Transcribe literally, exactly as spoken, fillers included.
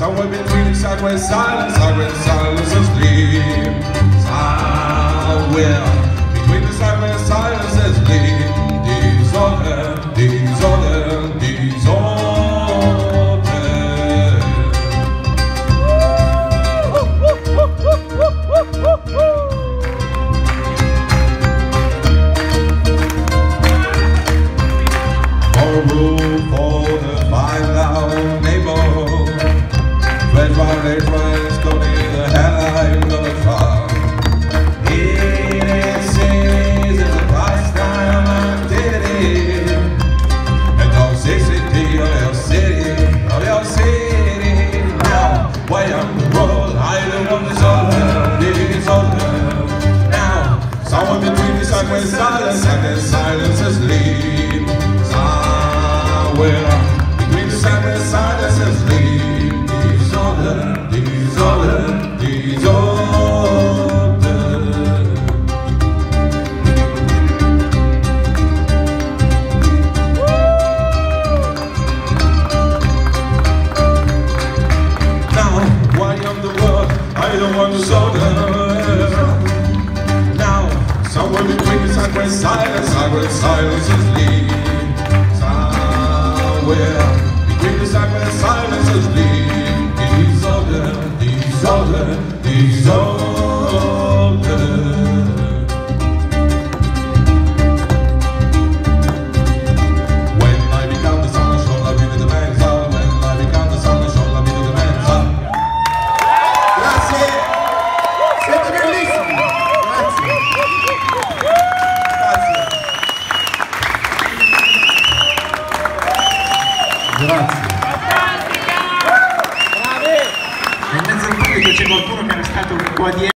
Somewhere between the sideways silence, sideways silence and sleep. Somewhere between the sideways silence and sleep. Disorder, disorder, disorder. For a rule for the five loud neighbor. Red, white, red, rice, go to the hell I'm gonna try. It is the price time I'm taking. And don't say city of your city, of your city. Now, way on the road, I don't want this older, this older. Now, somewhere between the sideways silence and the silence is lead. Somewhere between the sideways silence is lead. Disorder, disorder, disorder. Now, why I'm the world, I don't want to soda. Now, somewhere between the sideways silence, sideways silence is lead. Somewhere between the sideways silence is lead. Disorder, disorder, disorder.